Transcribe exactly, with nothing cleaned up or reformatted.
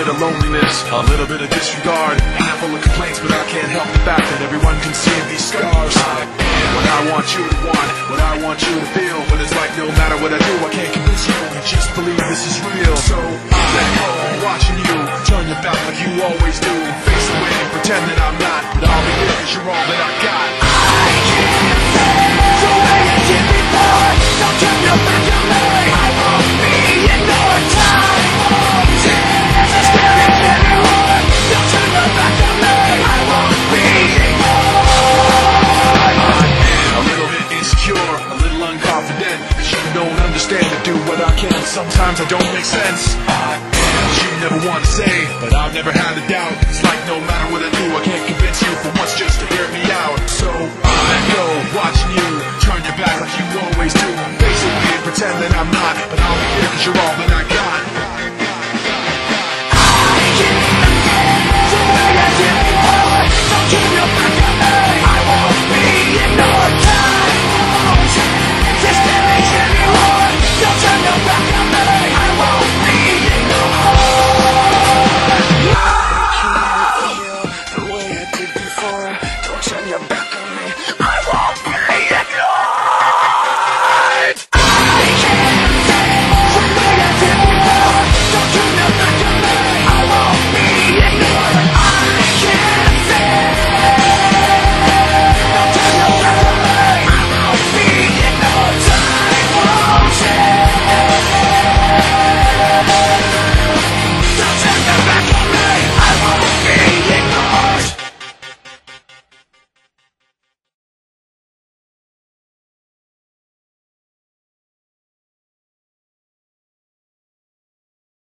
bit of loneliness, a little bit of disregard, a handful of complaints, but I can't help the fact that everyone can see these scars. I am what I want you to want, what I want you to feel, but it's like no matter what I do, I can't convince you, you just believe this is real. So I'm home watching you, turn your back like you always do, face away and pretend that I'm not, but I'll be there cause you're all that I got. I can't face the way you did before, don't turn your back on me, I won't be in your time. There's a scary feeling war, don't turn your back on me, I won't be ignored. I am a little bit insecure, a little unconfident, cause you don't understand to do what I can, sometimes I don't make sense. I am what you never want to say, but I've never had a doubt, it's like no matter what I do,